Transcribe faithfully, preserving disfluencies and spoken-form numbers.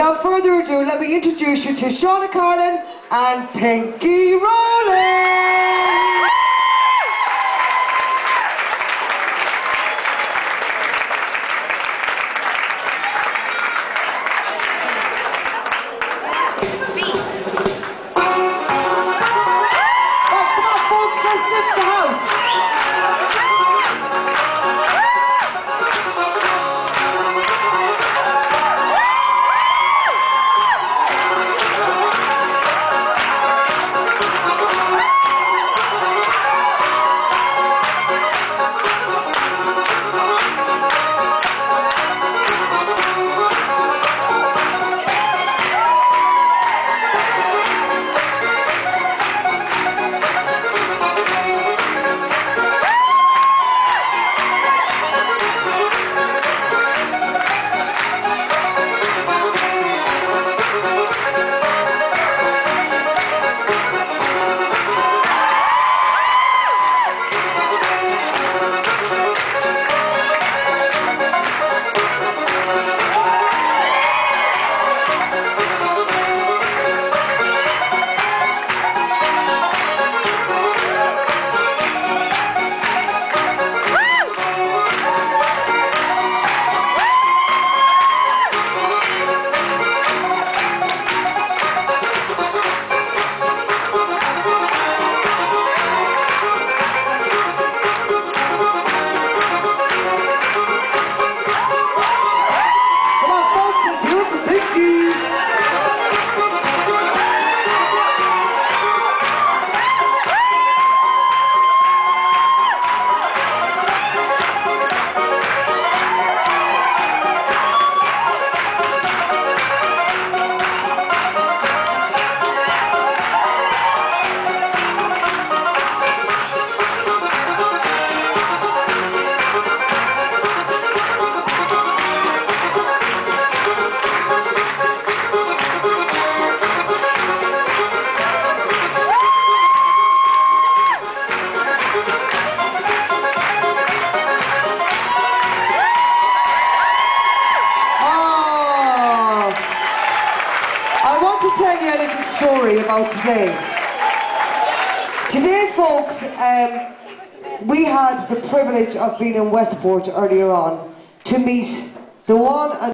Without further ado, let me introduce you to Shauna, Carolan and Pinky Rowland. Oh, come on, folks, let's lift the house. Tell you a little story about today. Today, folks, um, we had the privilege of being in Westport earlier on to meet the one and